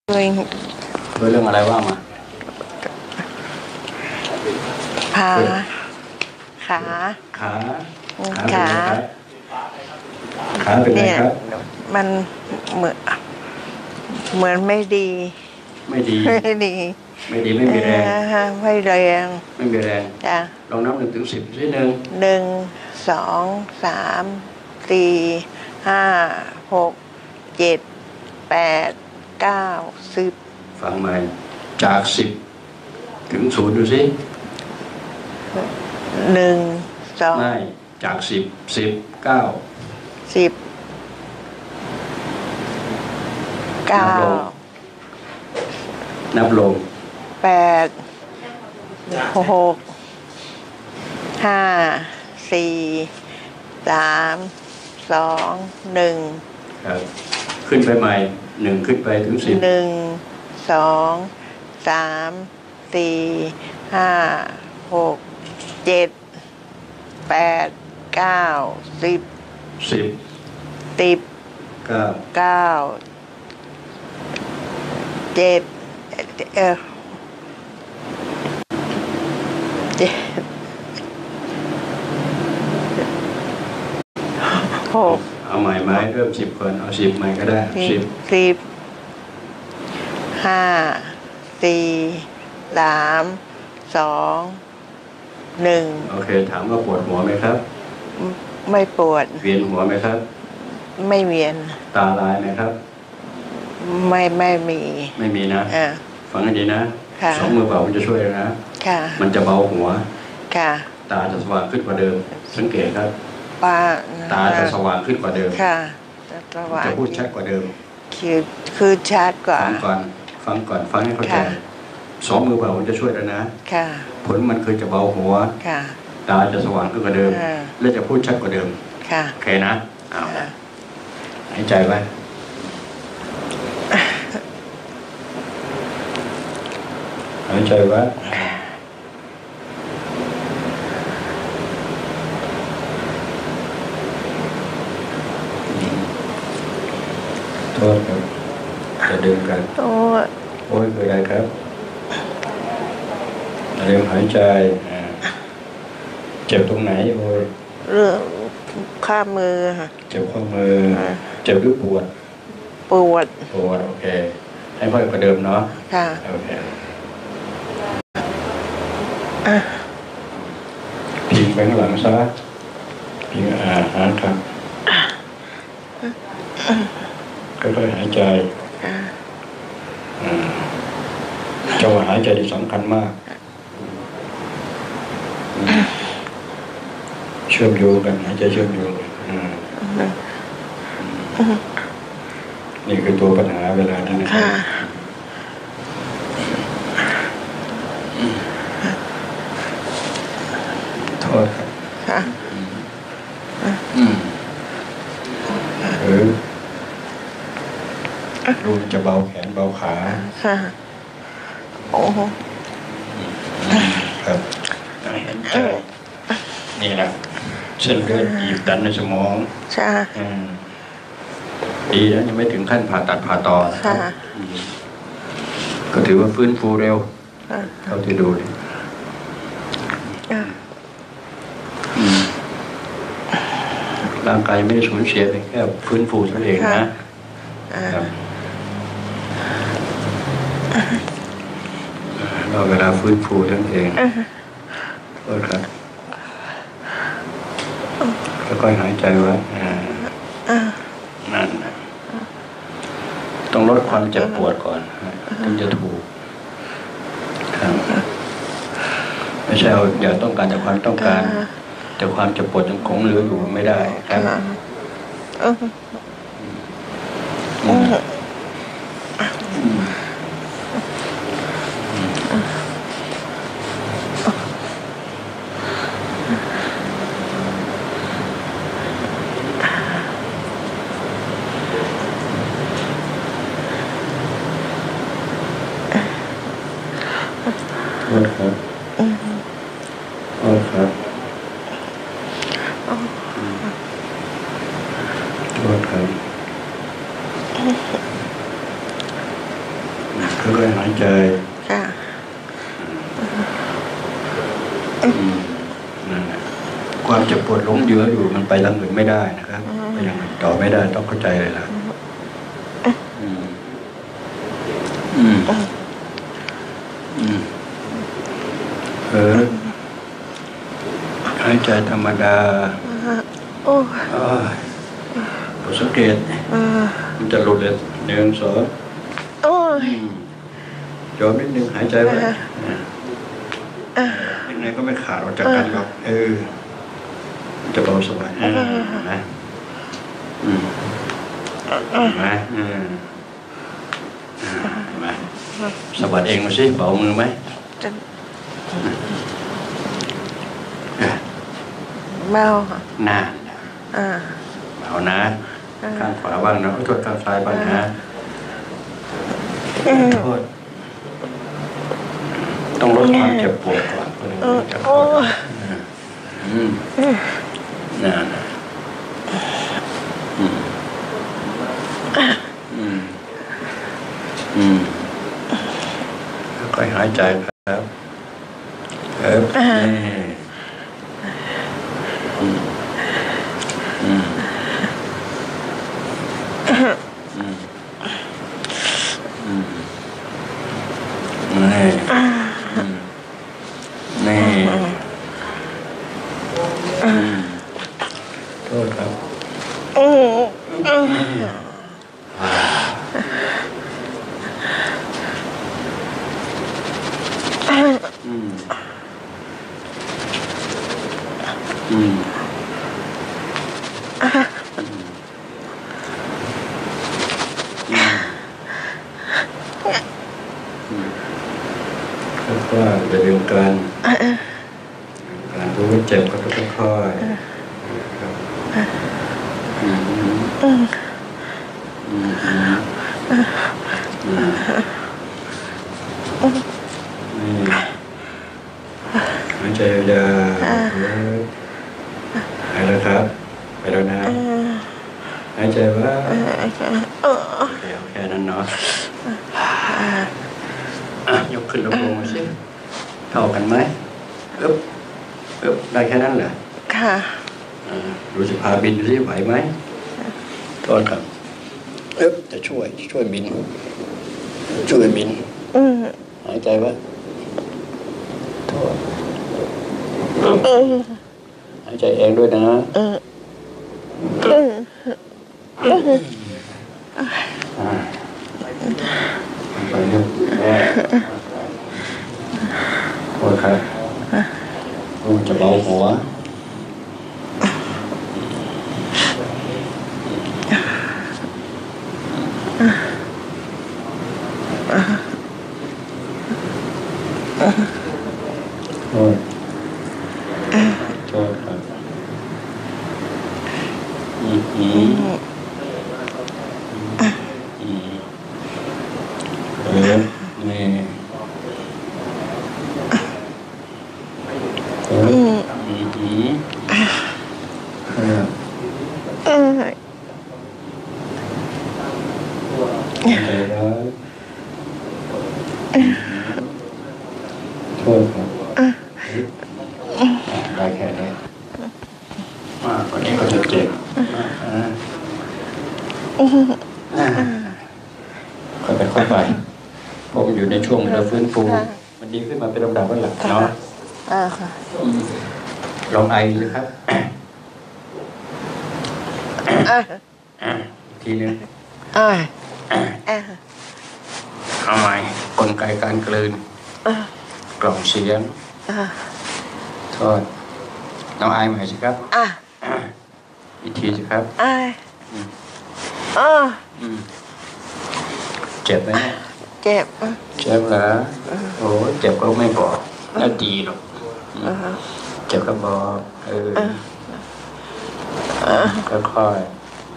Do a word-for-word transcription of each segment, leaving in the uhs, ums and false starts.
ช่วยช่วยเรื่องอะไรว่ามาพาขาขาขาขาเป็นไงครับมันเหมือนเหมือนไม่ดีไม่ดีไม่ดีไม่ดีไม่มีแรงไม่แรงไม่มีแรงจ้ะลองนับหนึ่งถึงสิบสิหนึ่งหนึ่งสองสามสี่ห้าหกเจ็ดแปดเก้าสิบฟังใหม่จากสิบถึงศูนย์ดูสิหนึ่งสองไม่จากสิบสิบเก้าสิบเก้านับลงแปดหกห้าสี่สามสองหนึ่งครับขึ้นไปใหม่หนึ่งขึ้นไปถึงสิบหนึ่งสองสามสี่ห้าหกเจ็ดแปดเก้าสิบสิบสิบเก้าเก้าเจ็ดเออเจ็ดหกเอาใหม่ไหมเริ่มสิบก่อนเอาสิบใหม่ก็ได้สิบสิบห้าสี่สามสองหนึ่งโอเคถามว่าปวดหัวไหมครับไม่ปวดเวียนหัวไหมครับไม่เวียนตาลายไหมครับไม่ไม่มีไม่มีนะฟังให้ดีนะสองมือเปล่ามันจะช่วยนะมันจะเบาหัวตาจะสว่างขึ้นกว่าเดิมสังเกตครับตาจะสว่างขึ้นกว่าเดิมจะพูดชัดกว่าเดิมคือคือชัดกว่าฟังก่อนฟังก่อนฟังให้เข้าใจสองมือเปล่ามันจะช่วยแล้วนะผลมันคือจะเบาหัวตาจะสว่างขึ้นกว่าเดิมและจะพูดชัดกว่าเดิมโอเคนะเอาหายใจไว้หายใจไว้โทษครับจะดื่มกันโอ้ยโอ้ยคืออะไรครับเริ่มหายใจเจ็บตรงไหนโอ้ยเรื่องข้ามือเจ็บข้อมือเจ็บหรือปวดปวดปวดโอเคให้พ่อยกว่าเดิมเนาะค่ะโอเคพิงไปข้างหลังซะพิงอ่าฮะครับค่อยๆหายใจจังหวะหายใจที่สำคัญมากเชื่อมโยงกันหายใจเชื่อมโยงนี่คือตัวปัญหาเวลานั้นนะครับโทษครับหรือดูจะเบาแขนเบาขาโอ้โหครับเห็นใจนี่แหละเส้นเลือดตีบดันในสมองใช่ดีแล้วยังไม่ถึงขั้นผ่าตัดผ่าต่อก็ถือว่าฟื้นฟูเร็วเท่าที่ดูร่างกายไม่ได้สูญเสียเลยแค่ฟื้นฟูเท่านั้นเองนะเราเวลาฟื้นฟูทั้งเองโทษครับค่อยๆหายใจไว้นั่นต้องลดความเจ็บปวดก่อนถึงจะถูกไม่ใช่เอาอย่าต้องการแต่ความต้องการแต่ความเจ็บปวดยังคงเหลืออยู่ไม่ได้ครับโทษครับโทษครับโทษครับค่อยๆหายใจค่ะความเจ็บปวดล้มเยื้ออยู่มันไปทางอื่นไม่ได้นะครับไปยังต่อไม่ได้ต้องเข้าใจเลยนะอืมอืมอืมเออหายใจธรรมดาโอ้ยสังเกตมันจะหลุดเลยหนึ่งสองยอมนิดนึงหายใจไว้ยังไงก็ไม่ขาดออกจากกันหรอกเออจะเบาสบายนะอืมนะอืมมาสะบัดเองมาสิเบามือไหมเบาค่ะน่าเบานะข้างขวาบ้างนะโทษข้างซ้ายบ้างนะโทษต้องลดความเจ็บปวดก่อนคนนึงจะเข้าอืมน่าอืมอืมอืมค่อยหายใจครับเออนี่อืมอืมอืมอืมนี่นี่โทษครับอืมอืมอืมค่อยๆอย่าลืมกันการรู้ว่าเจ็บก็ต้องค่อยๆอืมอืมอืมนี่หายใจยาวๆไปแล้วครับไปแล้วนะหายใจว่าเดี๋ยวแค่นั้นเนาะยกขึ้นลงลงมาสิเท่ากันไหมอึ๊บอึ๊บได้แค่นั้นเหรอค่ะดูสิพาบินดูสิไหวไหมตอนครับอึ๊บจะช่วยช่วยบินช่วยบินหายใจไว้โทษหายใจเองด้วยนะไปเรื่อยโทษครับมันจะเบาหัวโทษโทษครับอืมอืมอืมเออนี่เอออืมอืมเออเออใจร้ายโทษครับได้แค่นี้มากกว่านี้ก็จะเจ็บค่อยไปค่อยไปผมอยู่ในช่วงเราฟื้นฟูมันดีขึ้นมาเป็นลำดับวันหลังเนาะลองไอเลยครับอีกทีนึงเอาใหม่กลไกการกลืนกล่องเสียงโทษน้องไอใหม่สิครับอีกทีสิครับเจ็บไหมเจ็บเจ็บเหรอโอ้เจ็บก็ไม่บอกน่าดีหรอกเจ็บก็บอกเออค่อย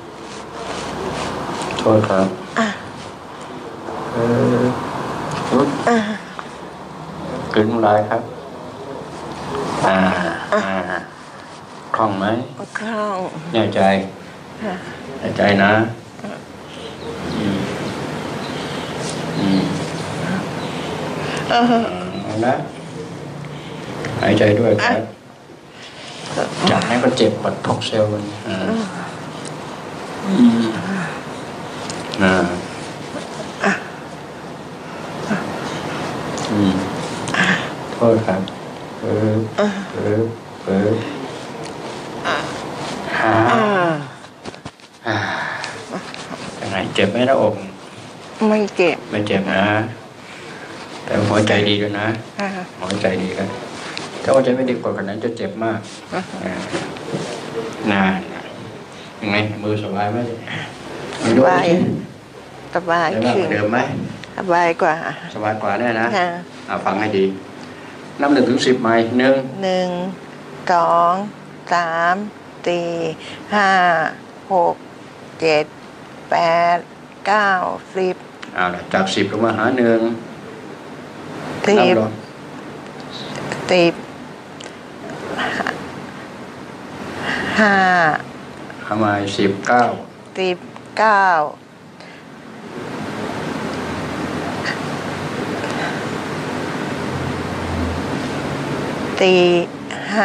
ๆโทษครับเออรุดกลืนน้ำลายครับอ่าอ่าคล่องไหมคล่องแน่ใจแน่ใจนะอืมอืมเอานะหายใจด้วยครับจากนั้นก็เจ็บปวดท้องเซลล์มันอ่าอ่าอืมโทษครับเออเออเออฮ่าฮ่ายังไงเจ็บไหมหน้าอกไม่เจ็บไม่เจ็บนะแต่หัวใจดีด้วยนะหัวใจดีกันถ้าหัวใจไม่ดีกว่ากันนั้นจะเจ็บมากน่ายังไงมือสบายไหมสบายสบายขึ้นเดิมไหมสบายกว่าสบายกว่าแน่นะฟังให้ดีนับหนึ่งถึงสิบไหมหนึ่งหนึ่งสองสามสี่ห้าหกเจ็ดแปดเก้าสิบอ่าจากสิบลงมาหาหนึ่งสิบสิบห้าทำไมสิบเก้าสิบเก้าสี่ห้า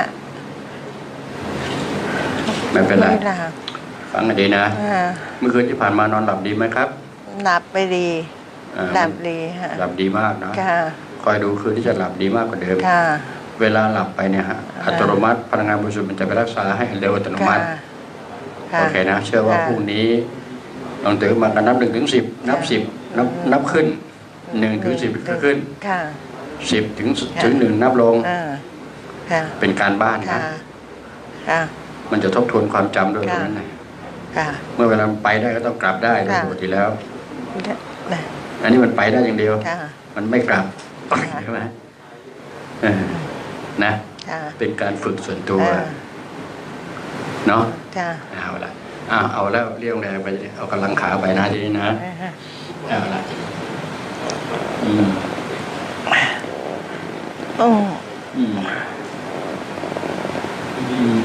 ไม่เป็นไรฟังให้ดีนะเมื่อคืนที่ผ่านมานอนหลับดีไหมครับหลับไปดีหลับดีฮะหลับดีมากนะคอยดูคืนที่จะหลับดีมากกว่าเดิมเวลาหลับไปเนี่ยฮะอัตโนมัติพลังงานบริสุทธิ์มันจะไปรักษาให้เร็วอัตโนมัติโอเคนะเชื่อว่าพรุ่งนี้ลองตื่นมากันนับหนึ่งถึงสิบนับสิบนับนับขึ้นหนึ่งถึงสิบขึ้นสิบถึงถึงหนึ่งนับลงเป็นการบ้านนะมันจะทบทวนความจำด้วยตรงนั้นนะเมื่อเวลาไปได้ก็ต้องกลับได้โดยปกติแล้วอันนี้มันไปได้อย่างเดียวมันไม่กลับใช่ไหมนะเป็นการฝึกส่วนตัวเนาะเอาละอ้าวเอาแล้วเรียกแรงไปเอากำลังขาไปนะทีนี้นะเอาละอืมอืมอืมอืม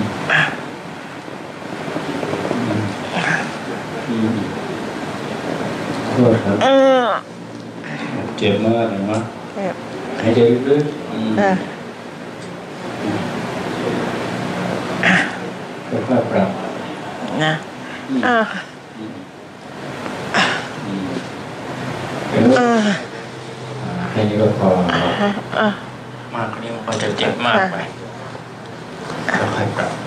อืมโทษครับเจ็บมากเลยมั้ยหายใจลึกๆอืมค่อยๆปรับนะอ่าแค่นี้ก็พอมากกว่านี้มันก็จะเจ็บมากไปค่อยๆปรับ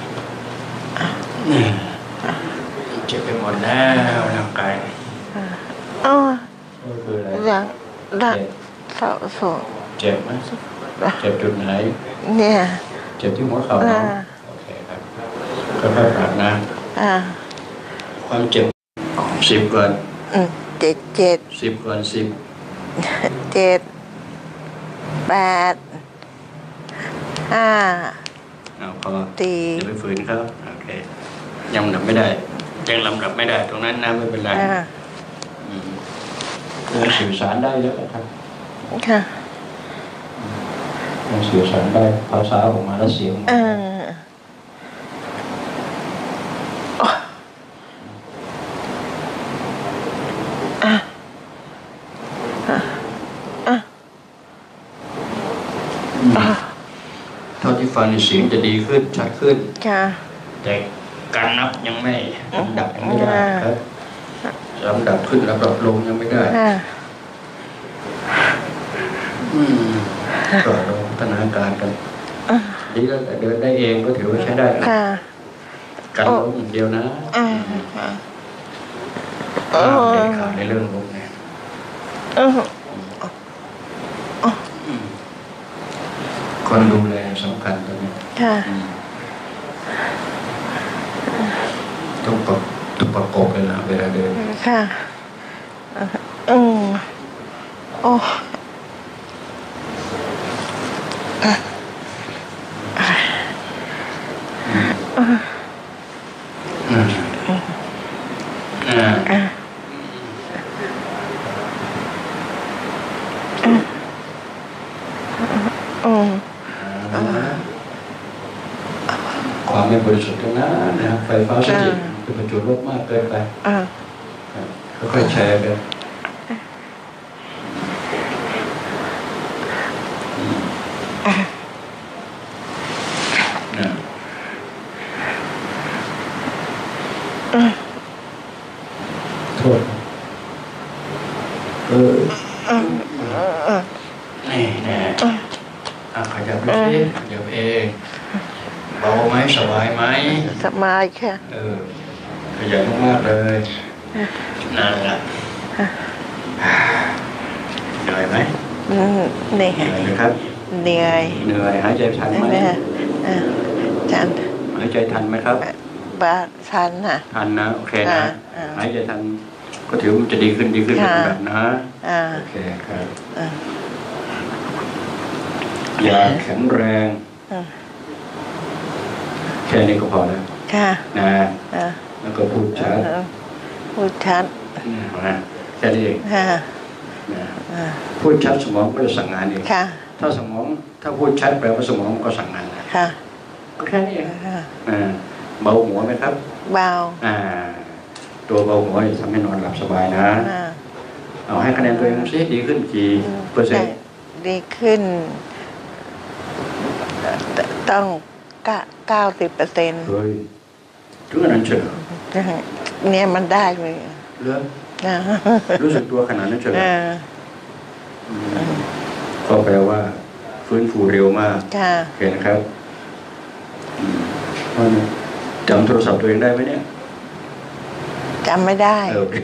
เจ็บไปหมดแล้วร่างกายอ๋อคืออะไรอย่างดักเสาสองเจ็บไหมเจ็บจุดไหนเนี่ยเจ็บที่หัวเข่าเนาะโอเคครับค่อยๆปรับนะความเจ็บสิบก่อนเจ็ดเจ็ดสิบก่อนสิบเจ็ดแปดห้าเอาพอตีจะไปฝืนเขาโอเคยังลำดับไม่ได้ยังลำดับไม่ได้ตรงนั้นนะไม่เป็นไรยังสื่อสารได้เยอะครับค่ะยังสื่อสารได้ภาษาออกมาแล้วเสียงเท่าที่ฟังเสียงจะดีขึ้นชัดขึ้นแต่การนับยังไม่ลำดับยังไม่ได้ครับลำดับขึ้นลำดับลงยังไม่ได้อืมก็เราพัฒนาการกันดีแล้วแต่เดินได้เองก็ถือว่าใช้ได้นะการล้มอย่างเดียวนะเด็ดขาดในเรื่องล้มเนี่ยคนดูแลสำคัญตรงนี้ต้องประต้องประกบเลยนะเวลาเดินค่ะอืมโอ้ความไม่บริสุทธิ์ตรงนั้นนะไฟฟ้าสถิตเป็นประจุลบมากเกินไปค่อยๆแชร์กันนะโทษเออนี่แน่อ่ะขยับดูสิขยับเองเบาไหมสบายไหมสบายค่ะเออขยับมากๆเลยนั่นแหละเหนื่อยไหมเหนื่อยเหนื่อยนะครับเหนื่อยเหนื่อยหายใจทันไหมทันหายใจทันไหมครับบาทันนะทันนะโอเคนะหายใจทันก็ถือมันจะดีขึ้นดีขึ้นแบบนะโอเคครับอย่าแข็งแรงแค่นี้ก็พอแล้วนะแล้วก็พูดชัดพูดชัดนะแค่นี้เองพูดชัดสมองก็จะสั่งงานเองถ้าสมองถ้าพูดชัดแปลว่าสมองก็สั่งงานก็แค่นี้เองเบาหัวไหมครับเบาตัวเบาหัวจะทำให้นอนหลับสบายนะเอาให้คะแนนตัวเองซิดีขึ้นกี่เปอร์เซ็นต์ดีขึ้นต้องเก้าสิบเปอร์เซ็นต์เฮ้ยถึงขนาดเฉยเนี่ยมันได้เลยเรื่องรู้สึกตัวขนาดนั้นเฉยก็แปลว่าฟื้นฟูเร็วมากเห็นครับจำโทรศัพท์ตัวเองได้ไหมเนี่ยจำไม่ได้โอเค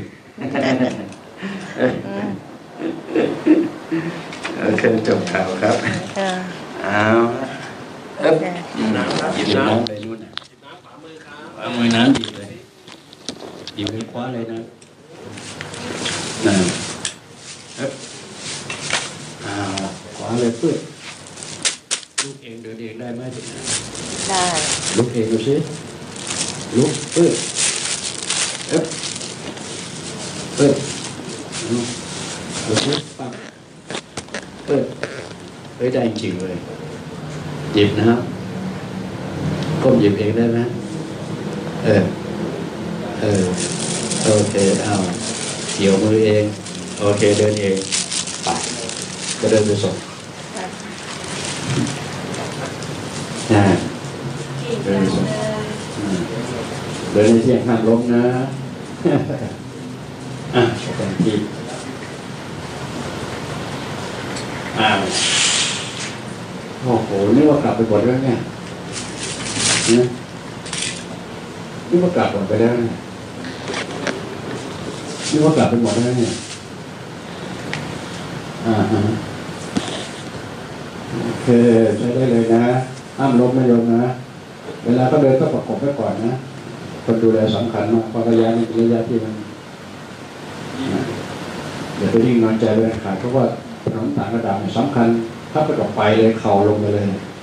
โอเคจบข่าวครับเอาเอ๊ะหยิบน้ำเลยนู่นน่ะเอามือน้ำหยิบเลยหยิบเลยคว้าเลยนะนั่นเอ๊ะเอาคว้าเลยเพื่อลุกเองเดินเองได้ไหมได้ลุกเองดูสิลุกเพื่อเอ๊ะเอ๊ะดูสิปั๊บเอ๊ะเฮ้ยได้จริงเลยหยิบนะครับก้มหยิบเองได้ไหมเออเออโอเคเอาเกี่ยวมือเองโอเคเดินเองไปก็เดินไปส่งนะเดินไปส่งเดินในเสียงห้ามล้มนะอ่ะสองทีอ่าโอ้โหนี่ว่ากลับไปหมดแล้วไงเนี่ยนี่ว่ากลับหมดไปแล้วเนี่ยนี่ว่ากลับไปหมดแล้วเนี่ยอ่าฮะโอเคใช้ได้เลยนะห้ามล้มไม่ล้มนะเวลาเขาเดินก็ประกบไว้ก่อนนะคนดูแลสำคัญมากเพราะระยะนี้เป็นระยะที่มันอย่าไปยิ่งนอนใจเลยขาดเพราะว่าถนนต่างระดับสำคัญถ้าไปต่อไปเลยเข่าลงไปเลย